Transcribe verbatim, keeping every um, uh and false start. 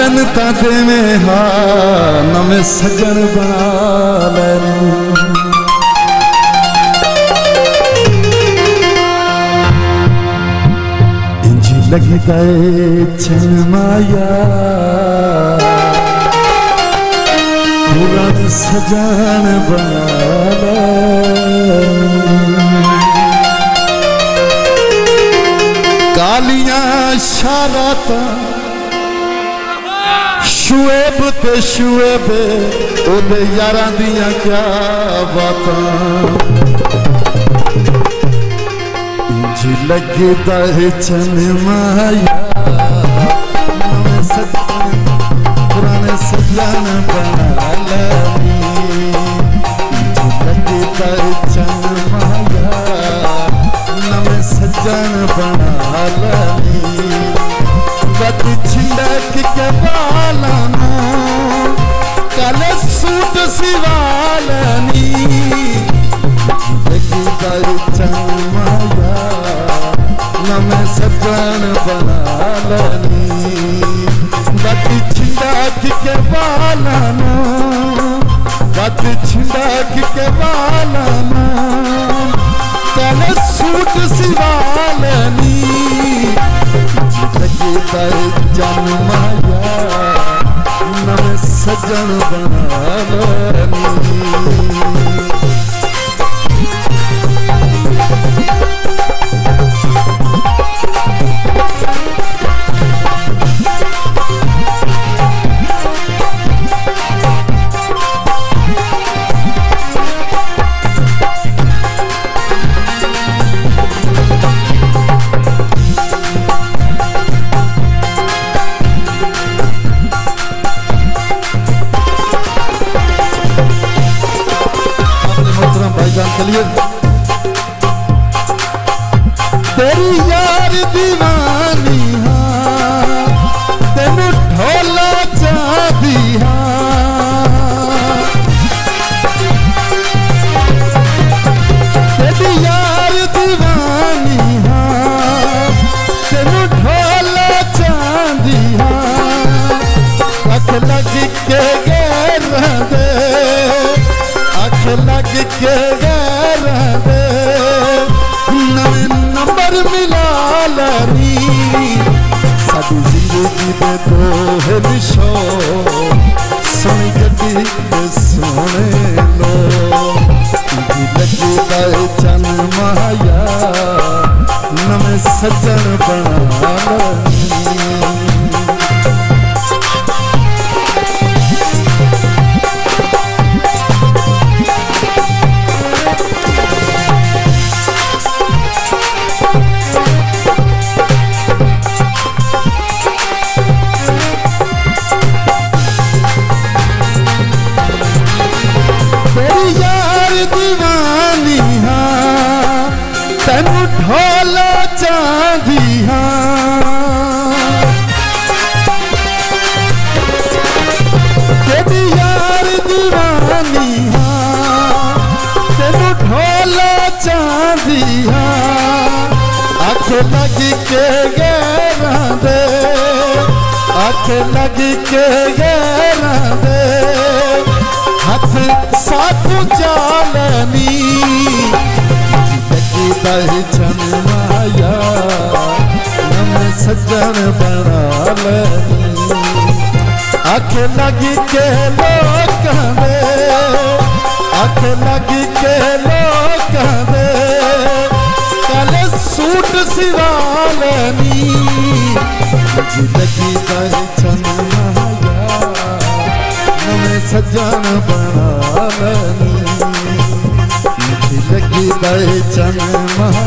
लानता देवे हा नवे सजन बना लैनू। इंज लगदा ए चन माया पुराने सजन बना लैनू। कालियां शरारतां शुएब ते शुएब ओदे यारां दियां क्या बातां। इंज लगदा है चन माया नवे सजन पुराने सजन बना लैनी। इंज लगदा है चन माया नवे सजन बना लैनी। बत छिंडक के बालानू काले सूट सिवालनी। लगदा चन माया नवे सजन बना लैनी। बत छिंडक के बालानू बत छिंडक के बालानू काले सूट सिवालनी। लगदा चन माया नवे सजन बना लैनी। चलिए तेरी यार दीवानी हाँ तेनू ढोला चाहती हाँ। तेरी यार दीवानी हाँ तेनू ढोला चाहती हाँ। अख लग के गैर दे अख लग के नवे नंबर मिला लैनी। साडी जिंदगी दे दो निशो सोनी गड्डी ते सोने लो। लगदा चन माया नवे सजन बना लैनी। दीवानी हाँ तेनू ढोला चाहती हाँ। तेरी यार दीवानी हाँ तेनू ढोला चाहती हाँ। अख लग के गैरा दे अख लग के गैरा दे हाथ साथ चालनी। लगदा चन माया नवे सजन बना लैनी। अख लग के लोकां दे अख लग के लोकां दे काले सूट सिवालनी। लगदा चन माया नवे सजन बना लैनी। लगदा चन माया